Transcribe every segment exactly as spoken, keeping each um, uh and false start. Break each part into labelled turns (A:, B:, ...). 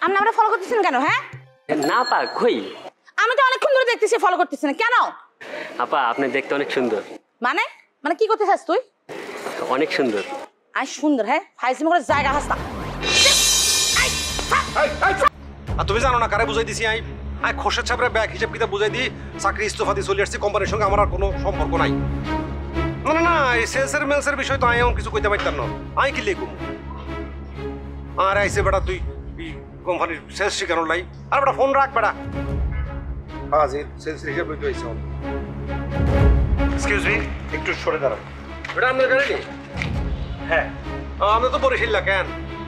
A: আপনি আমরা ফলো করতেছেন কেন? হ্যাঁ
B: না পা কই,
A: আমি তো অনেকক্ষণ ধরে দেখতেছি ফলো করতেছেন কেন?
B: আপা আপনি দেখতে অনেক সুন্দর।
A: মানে মানে কি করতে চাস তুই?
B: অনেক সুন্দর।
A: আই সুন্দর? হ্যাঁ ফাইজলামি করে জায়গা হাসতা।
C: আর তুমি জানো না কারে বুঝাই দিছি? আই আই খোরশেদ সাহেবের ব্যাগ হিসাব কিতাব বুঝাই দিই, চাকরি ইস্তফা দিয়ে চলে আসছি, কোম্পানির সঙ্গে আমার আর কোনো সম্পর্ক নাই। না না না এই সেলসের মেলসের বিষয় তো আমি এমন কিছু কইতে পারতাম না। আমি কি লিখুম? আর আইসে বেটা তুই কোম্পানির সেলস শিখানো লাই, আর বেটা ফোন রাখ বেটা। আজ সেলস হিসাব লইতে আইছে। এক্সকিউজ মি, একটু সরে দাঁড়ান। বেটা আপনার গাড়ি নেই? হ্যাঁ। আমরা তো বরিশাল্লা কেন?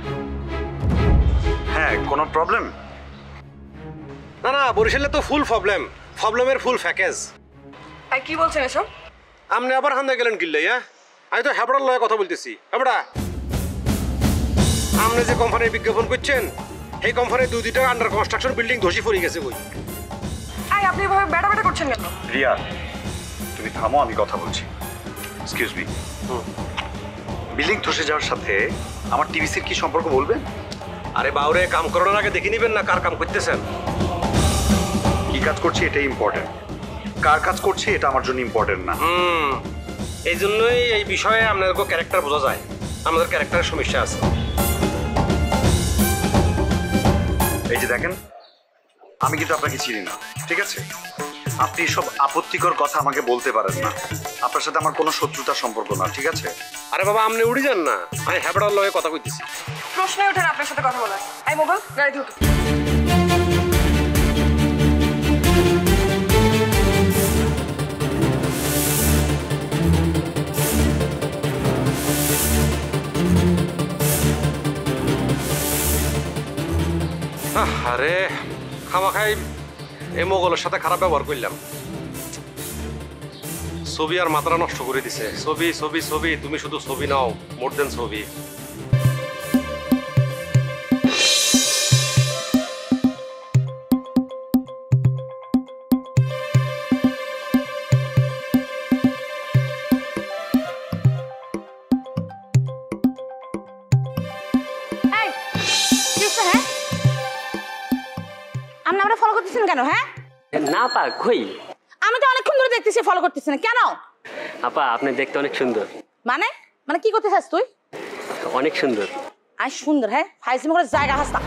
D: হ্যাঁ, কোনো প্রবলেম?
C: না না বরিশালে তো ফুল প্রবলেম, প্রবলেমের ফুল প্যাকেজ।
A: আই কি বলছেন এসব?
C: আপনি আবার হান্দা গেলেন কিল্লাই? হ্যাঁ আমি তো হ্যাবড়ার লয়ে কথা বলতেছি। হ্যাবড়া আপনি যে কোম্পানির বিজ্ঞাপন করছেন সেই কোম্পানির দুই দুইটা আন্ডার কনস্ট্রাকশন বিল্ডিং ধসি পড়ে গেছে বই।
A: আই আপনি এভাবে বেটা বেটা করছেন কেন?
D: রিয়া তুমি থামো, আমি কথা বলছি। এক্সকিউজ মি, বিল্ডিং ধসে যাওয়ার সাথে আমার টিভিসির কি সম্পর্ক বলবেন?
C: আরে বাউরে, কাম করানোর আগে দেখে নিবেন না কার কাম করতেছেন।
D: কি কাজ করছি এটাই ইম্পর্টেন্ট, কার কাজ করছি এটা আমার জন্য ইম্পর্টেন্ট না।
C: হুম এই জন্যই এই বিষয়ে আপনাদের ক্যারেক্টার বোঝা যায়, আমাদের ক্যারেক্টারের সমস্যা আছে।
D: এই যে দেখেন, আমি কিন্তু আপনাকে চিনি না, ঠিক আছে? আপনি সব আপত্তিকর কথা আমাকে বলতে পারেন না। আপনার সাথে আমার কোনো শত্রুতার সম্পর্ক না, ঠিক আছে?
C: আরে বাবা আপনি উড়ি যান না, আমি হ্যাবড়ার লয়ে কথা কইতেছি।
A: প্রশ্নই ওঠে না আপনার সাথে কথা বলার। আই মোবাইল গাড়িতে উঠো।
C: আরে খামাখাই এই মোগলের সাথে খারাপ ব্যবহার করলাম। ছবি আর মাত্রা নষ্ট করে দিছে। ছবি ছবি ছবি, তুমি শুধু ছবি নাও, মোর দেন ছবি।
A: আপনি আমরা ফলো করতেছেন কেন? হ্যাঁ
B: না পা কই,
A: আমি তো অনেকক্ষণ ধরে দেখতেছি ফলো করতেছেন কেন?
B: আপা আপনি দেখতে অনেক সুন্দর।
A: মানে মানে কি করতে চাস তুই?
B: অনেক সুন্দর।
A: আই সুন্দর? হ্যাঁ ফাইজলামি করে জায়গা হাসতা।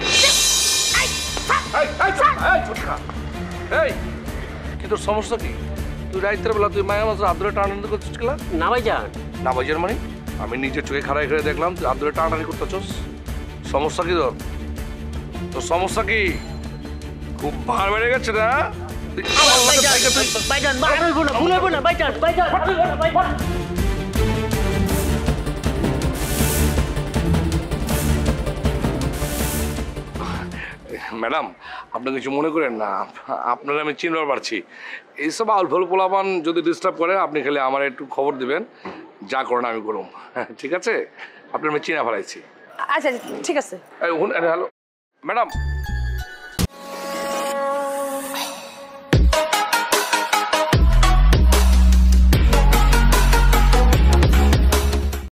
E: এই কি তোর সমস্যা কি? তুই রাইতের বেলা তুই মায়া মাত্র আব্দুল টানাটানি করছিস গেলা?
B: না ভাইজান।
E: না ভাইজান মানে আমি নিজের চোখে খাড়াই করে দেখলাম তুই আব্দুল টানাটানি করতেছস। সমস্যা কি তোর? তোর সমস্যা কি? খুব ভার বেড়ে গেছে না?
B: ভাইজান বার হইব না, ভুল হইব না ভাইজান, ভাইজান ভাইজান।
E: ম্যাডাম আপনি কিছু মনে করেন না, আপনারা আমি চিনবার পারছি। এইসব আলফল পোলাপান যদি ডিস্টার্ব করে আপনি খালি আমার একটু খবর দিবেন, যা করেন আমি করুম, ঠিক আছে? আপনার আমি চিনা ফেলাইছি।
A: আচ্ছা ঠিক আছে।
E: Hello madam,